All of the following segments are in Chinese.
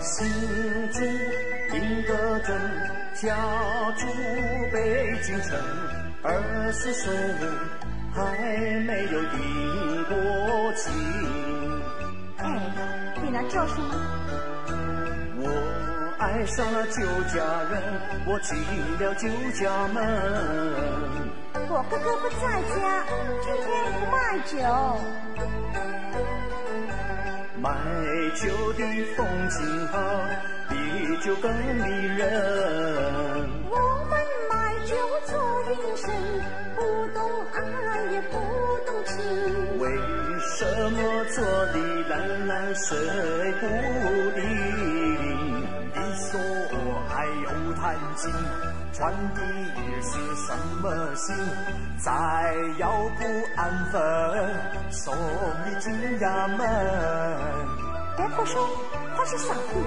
新竹定德镇，家住北京城，20岁还没有定过亲。 哎，你来做什么？ 我爱上了酒家人，我进了酒家门。 我哥哥不在家，今天不卖酒。 卖酒的风景好，比酒更迷人。 我们卖酒做营生，不懂爱也不懂情。 为什么做的烂烂谁不灵？ 你说还有弹琴，穿的是什么心？再要不安分，送你进衙门。 别胡说，他是傻逼。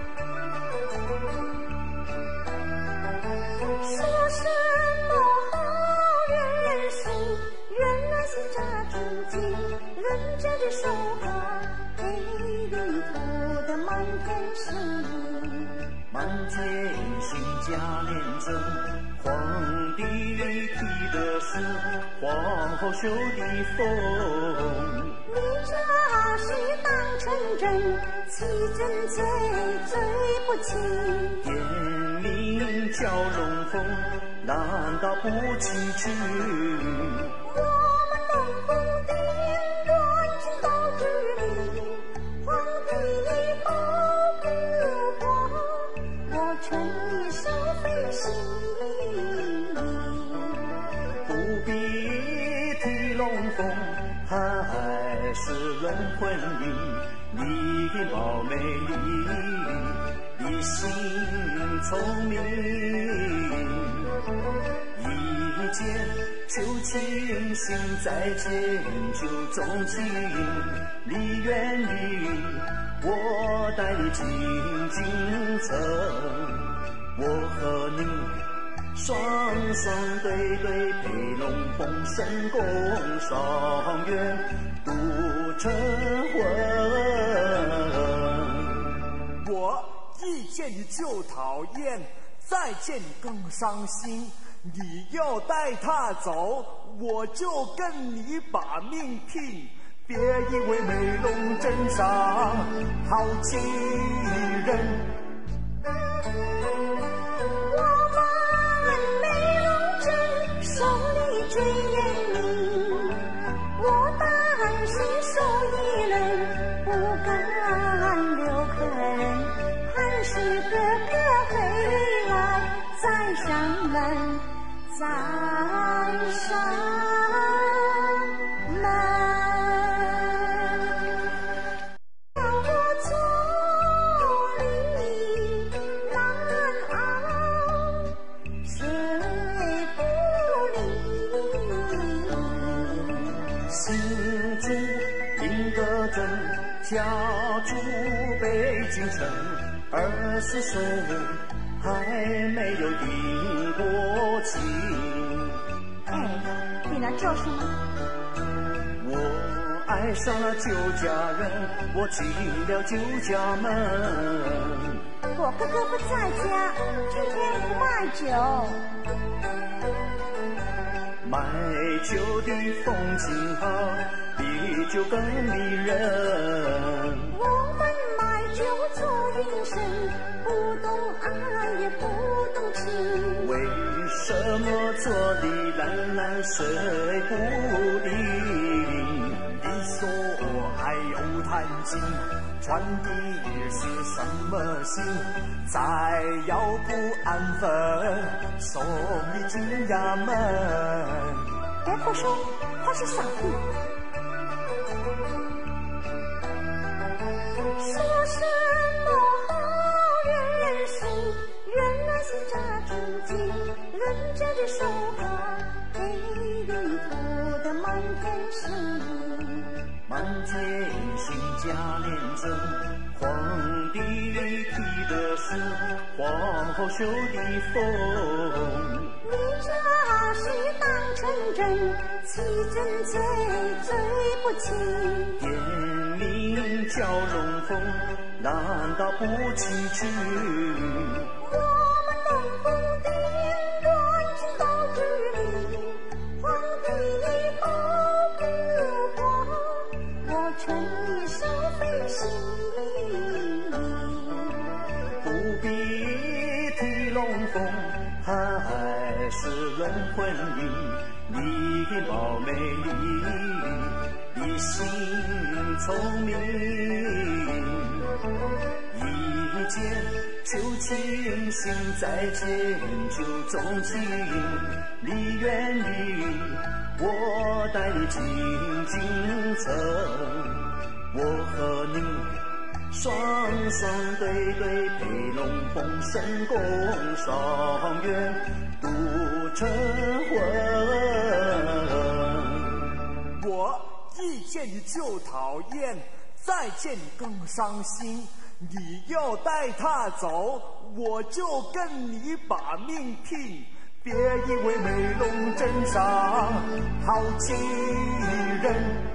说什么好人生，原来是假正经，人家的手帕给里头的满天星。 满天星加连针，皇帝提的是皇后绣的风。 你这是当成真，欺真罪，罪不轻。 天命蛟龙凤，难道不崎岖？ 我们东风顶端情到之里，皇帝保不过，我劝你少费心。 不必提龙凤，还是论婚姻。你貌美丽，你心聪明，一见就倾心，再见就钟情。离远离，我带你进京城，我和你双双对对，配龙凤神宫双月度成婚。 我一见你就讨厌，再见你更伤心。你要带他走，我就跟你把命拼。别以为美容镇上好欺人。 我们美容镇手里最严明，我担心受益人，不敢留客人，还是哥哥回来再上门，再上门。 新竹定德镇，家住北京城，20岁还没有定过亲。 哎，你来做什么？ 我爱上了酒家人，我进了酒家门。 我哥哥不在家，今天不卖酒。 卖酒的风景好，比酒更迷人。 我们卖酒做营生，不懂爱也不懂情。 为什么做的烂烂谁不灵？ 你说还有弹琴，穿的是什么心？再要不安分，送你进衙门。 别胡说，他是傻逼。说什么好人生，原来是假正经，人家的手帕给里头的满天星。 满天星加连针，皇帝提的是皇后绣的风。 你这是当成真，欺真罪，罪不轻。 天命蛟龙凤， 难道不清楚？ 我们农夫的关心到日里，皇帝保不光，我劝你少费心。 不必提龙凤，还是论婚姻。你貌美丽，你心聪明，一见就倾心，再见就钟情。离远离，我带你进京城，我和你双双对对，配龙凤，神宫双月度成婚。 我一见你就讨厌，再见你更伤心。你要带他走，我就跟你把命拼。别以为美龙镇上好情人。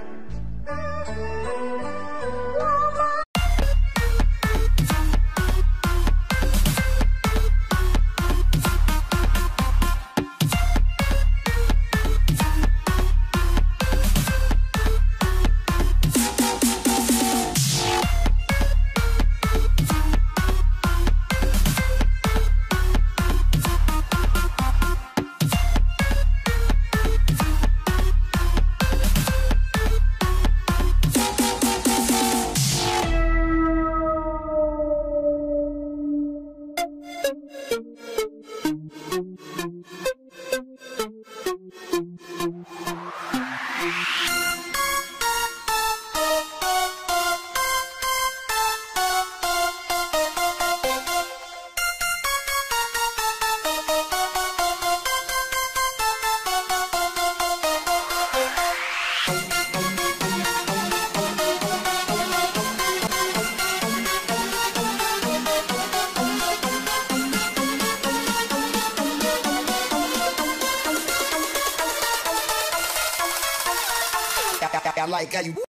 I like how you